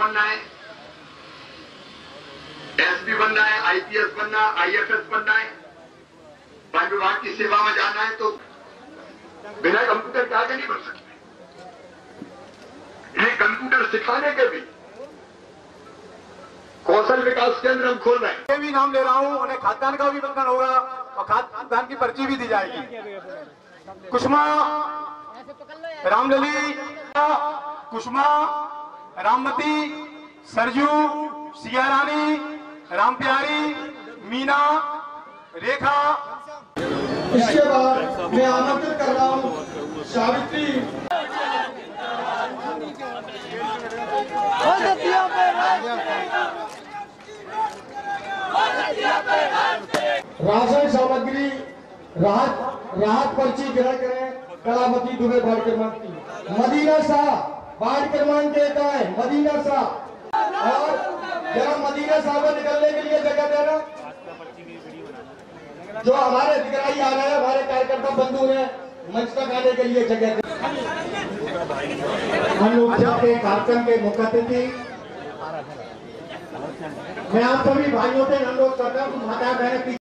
बनना है, एसपी बनना है, आईपीएस बनना है, आईएफएस बनना है, वन विभाग की सेवा में जाना है, तो बिना कंप्यूटर के आगे नहीं बढ़ सकते। ये कंप्यूटर सिखाने के भी कौशल विकास केंद्र हम खोल रहे हैं। ये भी नाम ले रहा हूं, उन्हें खाद्यान्न का भी बंधन होगा और खाद्यान्न की पर्ची भी दी जाएगी। कुसुमा रामलली, कुसुमा राममती, सरजू, सिया रानी, राम प्यारी, मीना, रेखा। इसके बाद मैं आमंत्रित कर रहा हूँ सावित्री। राशन सामग्री राहत पर्ची ग्रहण करें। कलावती दुबे वार्ड क्रमांक 3, मदीना शाह वार्ड क्रमांक 1 है, मदीना शाह। और जरा मदीना शाह को निकलने के लिए जगह देना। जो हमारे अधिकारी आ रहे हैं, हमारे कार्यकर्ता बंधु हैं, मंच तक आने के लिए जगह देना। हम लोग के कार्यक्रम के मुख्य अतिथि मैं आप सभी भाइयों से अनुरोध करता हूँ, माता बहन